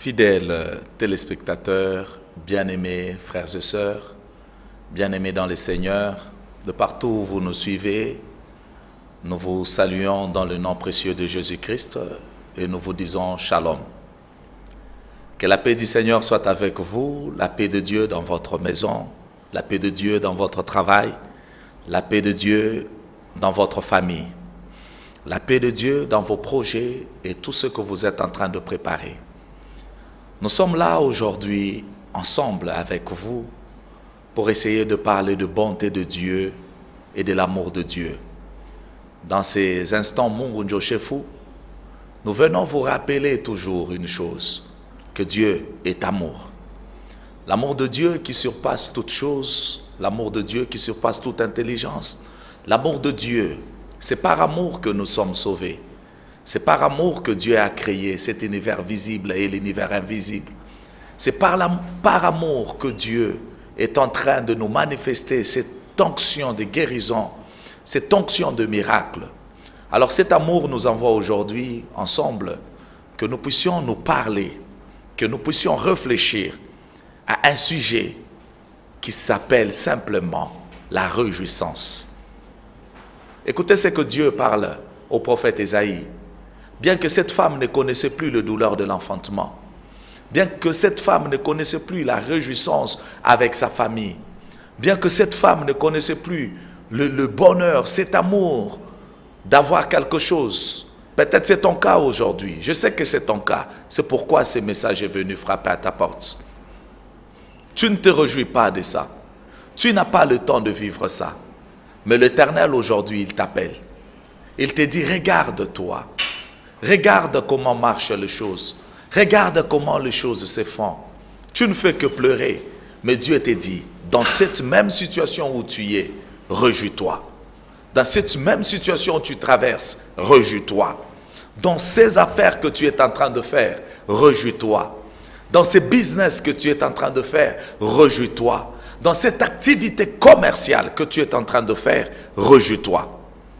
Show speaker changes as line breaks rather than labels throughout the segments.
Fidèles téléspectateurs, bien-aimés frères et sœurs, bien-aimés dans le Seigneur, de partout où vous nous suivez, nous vous saluons dans le nom précieux de Jésus-Christ et nous vous disons Shalom. Que la paix du Seigneur soit avec vous, la paix de Dieu dans votre maison, la paix de Dieu dans votre travail, la paix de Dieu dans votre famille, la paix de Dieu dans vos projets et tout ce que vous êtes en train de préparer. Nous sommes là aujourd'hui ensemble avec vous pour essayer de parler de bonté de Dieu et de l'amour de Dieu. Dans ces instants Mungu Njoshefu, nous venons vous rappeler toujours une chose, que Dieu est amour. L'amour de Dieu qui surpasse toute chose, l'amour de Dieu qui surpasse toute intelligence. L'amour de Dieu, c'est par amour que nous sommes sauvés. C'est par amour que Dieu a créé cet univers visible et l'univers invisible. C'est par amour que Dieu est en train de nous manifester cette onction de guérison, cette onction de miracle. Alors cet amour nous envoie aujourd'hui ensemble que nous puissions nous parler, que nous puissions réfléchir à un sujet qui s'appelle simplement la réjouissance. Écoutez ce que Dieu parle au prophète Ésaïe. Bien que cette femme ne connaissait plus la douleur de l'enfantement, bien que cette femme ne connaissait plus la réjouissance avec sa famille, bien que cette femme ne connaissait plus le bonheur, cet amour d'avoir quelque chose. Peut-être c'est ton cas aujourd'hui. Je sais que c'est ton cas. C'est pourquoi ce message est venu frapper à ta porte. Tu ne te réjouis pas de ça. Tu n'as pas le temps de vivre ça. Mais l'Éternel aujourd'hui, il t'appelle. Il te dit, regarde-toi. Regarde comment marchent les choses. Regarde comment les choses se font. Tu ne fais que pleurer. Mais Dieu te dit, dans cette même situation où tu es, réjouis-toi. Dans cette même situation où tu traverses, réjouis-toi. Dans ces affaires que tu es en train de faire, réjouis-toi. Dans ces business que tu es en train de faire, réjouis-toi. Dans cette activité commerciale que tu es en train de faire, réjouis-toi.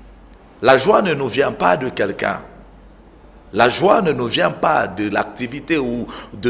La joie ne nous vient pas de quelqu'un. La joie ne nous vient pas de l'activité ou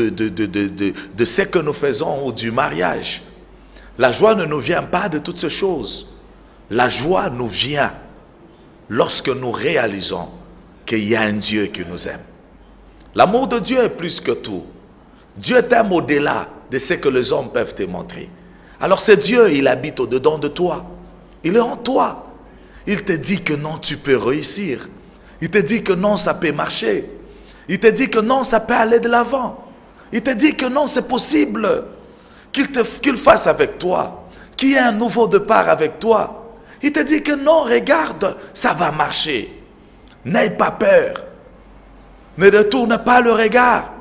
de ce que nous faisons ou du mariage. La joie ne nous vient pas de toutes ces choses. La joie nous vient lorsque nous réalisons qu'il y a un Dieu qui nous aime. L'amour de Dieu est plus que tout. Dieu t'aime au-delà de ce que les hommes peuvent te montrer. Alors c'est Dieu, il habite au-dedans de toi. Il est en toi. Il te dit que non, tu peux réussir. Il te dit que non, ça peut marcher. Il te dit que non, ça peut aller de l'avant. Il te dit que non, c'est possible. Qu'il fasse avec toi. Qu'il y ait un nouveau départ avec toi. Il te dit que non, regarde, ça va marcher. N'aie pas peur. Ne détourne pas le regard.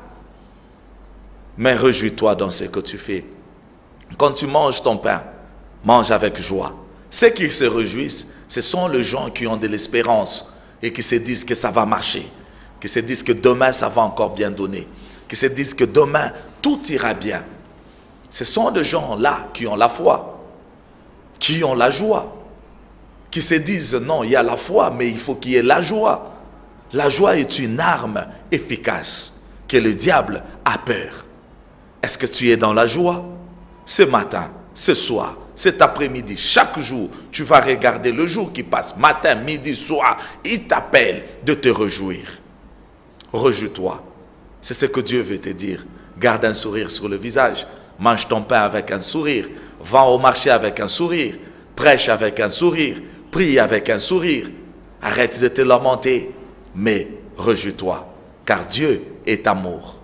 Mais réjouis-toi dans ce que tu fais. Quand tu manges ton pain, mange avec joie. Ceux qui se réjouissent, ce sont les gens qui ont de l'espérance et qui se disent que ça va marcher, qui se disent que demain ça va encore bien donner, qui se disent que demain tout ira bien. Ce sont des gens-là qui ont la foi, qui ont la joie, qui se disent non, il y a la foi, mais il faut qu'il y ait la joie. La joie est une arme efficace que le diable a peur. Est-ce que tu es dans la joie? Ce matin, ce soir, cet après-midi, chaque jour, tu vas regarder le jour qui passe, matin, midi, soir, il t'appelle de te réjouir. Réjouis-toi. C'est ce que Dieu veut te dire. Garde un sourire sur le visage. Mange ton pain avec un sourire. Va au marché avec un sourire. Prêche avec un sourire. Prie avec un sourire. Arrête de te lamenter, mais réjouis-toi, car Dieu est amour.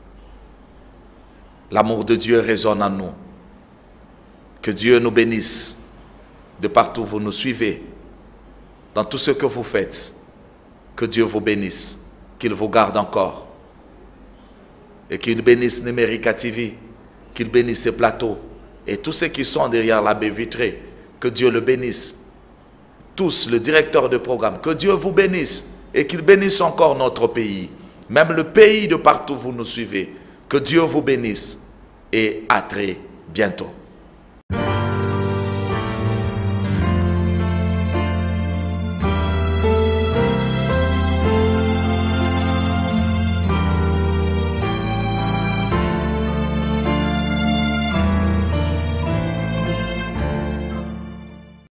L'amour de Dieu résonne en nous. Que Dieu nous bénisse de partout où vous nous suivez, dans tout ce que vous faites. Que Dieu vous bénisse, qu'il vous garde encore. Et qu'il bénisse Numérica TV, qu'il bénisse ces plateaux et tous ceux qui sont derrière la baie vitrée. Que Dieu le bénisse. Tous, le directeur de programme, que Dieu vous bénisse et qu'il bénisse encore notre pays. Même le pays de partout où vous nous suivez. Que Dieu vous bénisse et à très bientôt.